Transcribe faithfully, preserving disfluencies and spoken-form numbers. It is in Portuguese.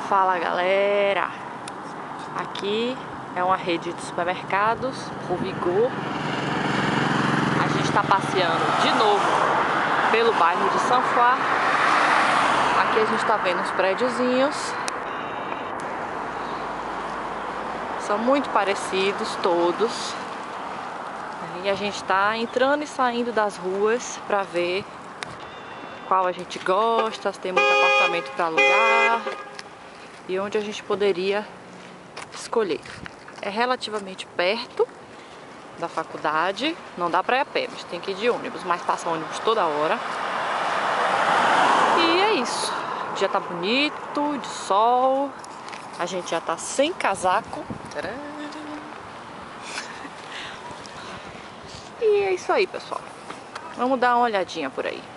Fala galera, aqui é uma rede de supermercados, o Vigor. A gente está passeando de novo pelo bairro de Sanfuá. Aqui a gente está vendo os prédiozinhos, são muito parecidos todos. E a gente está entrando e saindo das ruas para ver qual a gente gosta, se tem muito apartamento para alugar e onde a gente poderia escolher. É relativamente perto da faculdade, não dá para ir a pé, mas tem que ir de ônibus, mas passa ônibus toda hora. E é isso, o dia tá bonito, de sol, a gente já tá sem casaco. E é isso aí, pessoal. Vamos dar uma olhadinha por aí.